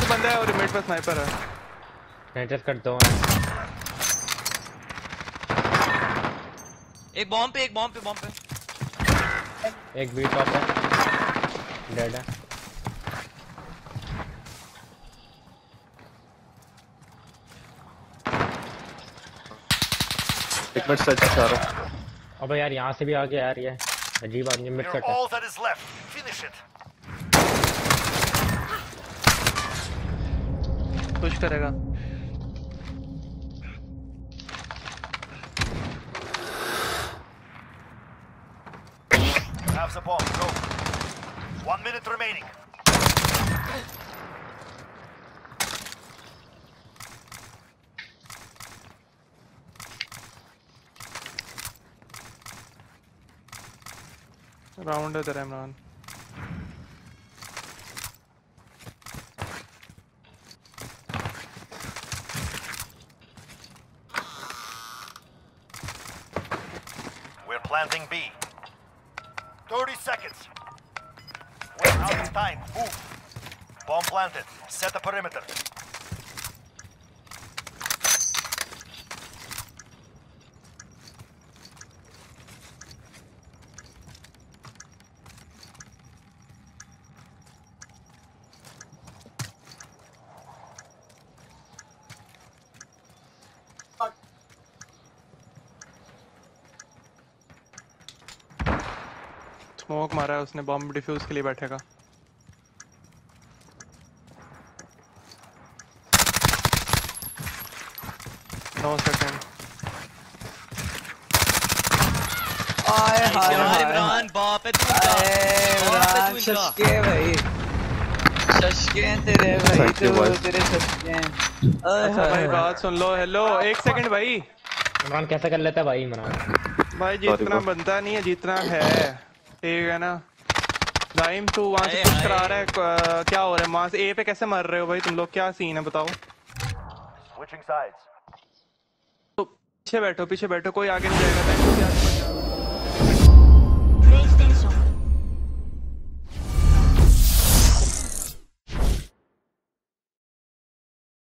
बंदा है और मिड पे स्नाइपर है। पेनिट्रेट करता हूँ। एक बॉम्ब पे एक बी टॉप है, डेड है। एक मिनट सच बता रहा हूँ। अबे यार यहाँ से भी आगे आ रही है, अजीब आदमी मिड कट है। पुश करेगा। Have the bomb, go. 1 minute remaining. Round है तेरा Imran. We're planting B. 30 seconds. We're out of time. Move. Bomb planted. Set the perimeter. Smoke मारा है उसने, बॉम्ब डिफ्यूज के लिए बैठेगा। No second. आए हाय हाय इमरान बाप है तू इमरान शशके भाई, शशके तेरे भाई, तेरे शशके। अच्छा भाई बात सुन लो। हेलो एक सेकंड भाई। इमरान कैसा कर लेता है भाई इमरान? भाई जितना बनता नहीं है जितना है, ठीक है ना। दाइम तू वहां से पुश करा रहा है, क्या हो रहा है वहां से? ए पे कैसे मर रहे हो भाई तुम लोग? क्या सीन है बताओ। Switching sides. तो पीछे बैठो, कोई आगे नहीं जाएगा।